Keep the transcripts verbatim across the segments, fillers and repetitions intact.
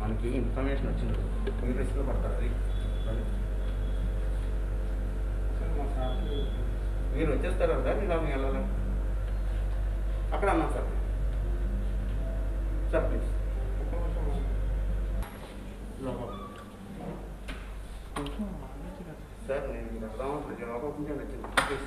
మనకి ఇన్ఫర్మేషన్ వచ్చింది, మీరు రిస్క్లో పడతారు. అది మీరు వచ్చేస్తారు సార్, ఇలా మీ వెళ్ళాలి అక్కడ అన్నా సార్. సార్ ప్లీజ్ సార్, నేను మీరు వెళ్దాం ప్రతి లోపల కొంచెం వచ్చింది ప్లీజ్.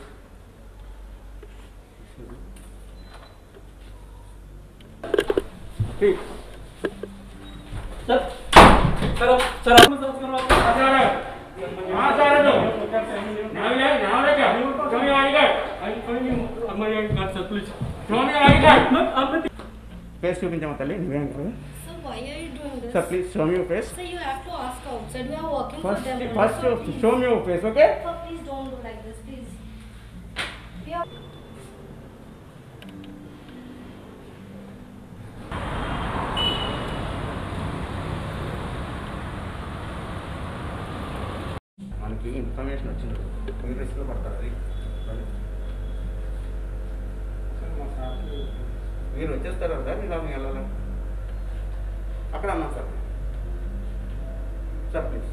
सर सर सर आप संस्कार वाला आचार्य हां सर तो नावे नावे क्या कमी आएगा आई कमी हमारे घर से प्लीज कमी आएगा आप ఫేస్ చూపించమా తల్లి, నువ్వే అంటారు. Sir, why are you doing this? Sir, please show me your face. Sir, you have to ask outside. We are working First, for them. first Sir, you show me your face, okay? Sir, please don't do like this, please. We are మనకి information వచ్చింది, మీరు రిస్క్లో పడతారు. అది మీరు వచ్చేస్తారు sir, ఇలా మీ వెళ్ళాలి అక్కడ అన్నా సార్. సార్ ప్లీజ్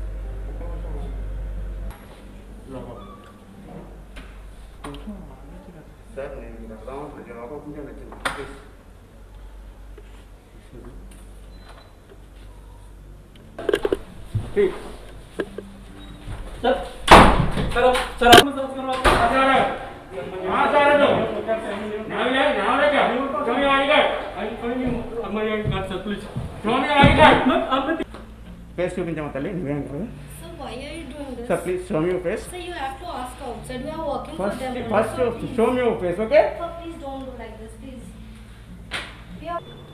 సార్, నేను మీరు వెళ్దాం ప్రతి లోపల కొంచెం వచ్చింది please. Please sir sir sir आप संस्कार वाला आचार्य हां सर तो नावे नावे क्या कमी आएगा आई कमी हमारे घर से प्लीज कमी आएगा आप ఫేస్ చూపించమా తల్లి, నువ్వే అంటారు. Sir, why are you doing this? Sir, please show me your face. Sir, you have to ask outside. We are working First, for them. first Sir, you show me your face, okay? Sir, please don't do like this, please. We are